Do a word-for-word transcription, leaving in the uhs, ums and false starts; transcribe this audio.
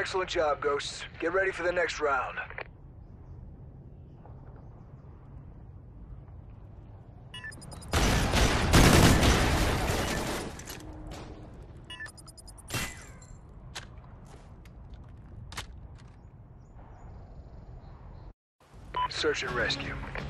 Excellent job, Ghosts. Get ready for the next round. Search and rescue.